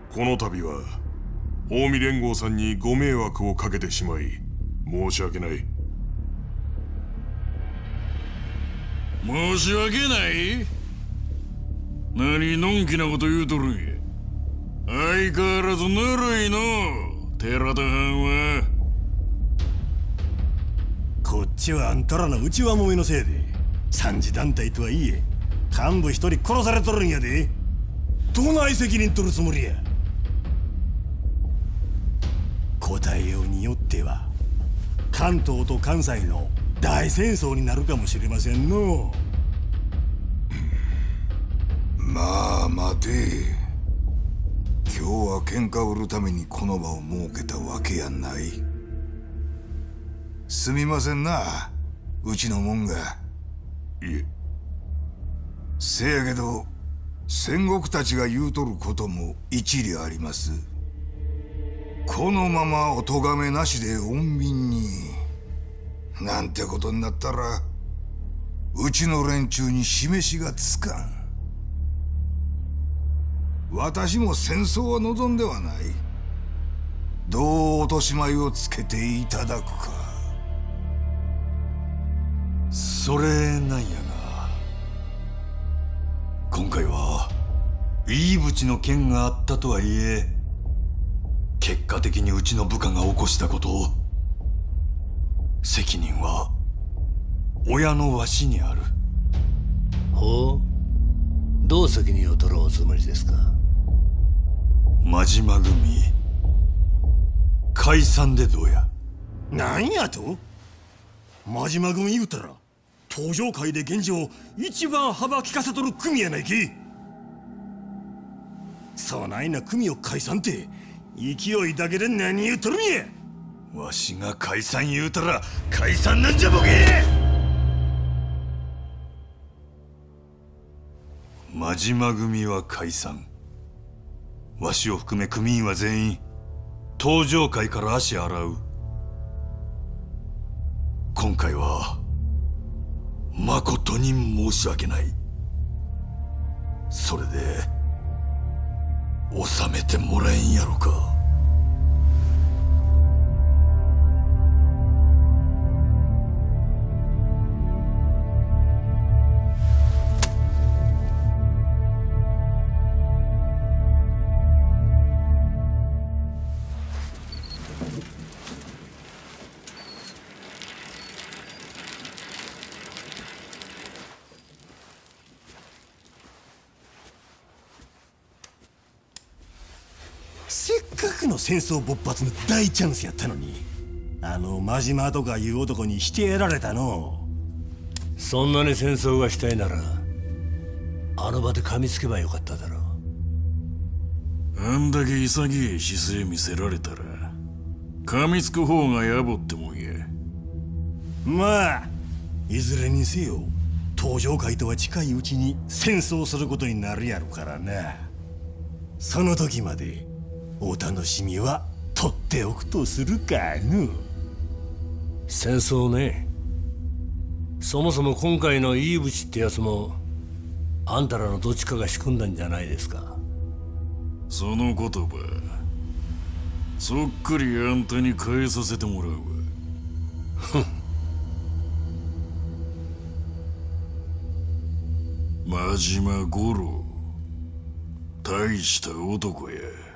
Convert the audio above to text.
この度は近江連合さんにご迷惑をかけてしまい申し訳ない。 申し訳ない？何のんきなこと言うとるんや。相変わらずぬるいの寺田藩は。 こっちはあんたらの内輪もめのせいで三次団体とはいえ幹部一人殺されとるんやで。どない責任取るつもりや。答えようによっては関東と関西の大戦争になるかもしれませんの。 まあ待て。今日は喧嘩を売るためにこの場を設けたわけやない。すみませんな、うちのもんが。 いえ。 せやけど戦国たちが言うとることも一理あります。このままお咎めなしで穏便になんてことになったらうちの連中に示しがつかん。私も戦争は望んではない。どう落とし前をつけていただくか。 それなんやが、今回は飯淵の件があったとはいえ結果的にうちの部下が起こしたことを責任は親のわしにある。 ほう、どう責任を取ろうおつもりですか？ 真島組解散でどうや？ なんやと？真島組言うたら東上界で現状一番幅利かせとる組やないき。そないな組を解散って勢いだけで何言うとるんや。 わしが解散言うたら解散なんじゃボケ！真島組は解散。わしを含め組員は全員東上界から足洗う。今回はまことに申し訳ない。それで収めてもらえんやろか。 せっかくの戦争勃発の大チャンスやったのにあの真島とかいう男にしてやられたの。 そんなに戦争がしたいならあの場で噛みつけばよかっただろう。 あんだけ潔い姿勢見せられたら噛みつく方が野暮ってもんや。 まあいずれにせよ東上界とは近いうちに戦争することになるやろからな。その時までお楽しみは取っておくとするかの。 戦争ね。そもそも今回の飯淵ってやつもあんたらのどっちかが仕組んだんじゃないですか。 その言葉そっくりあんたに変えさせてもらうわ。真島五郎大した男や。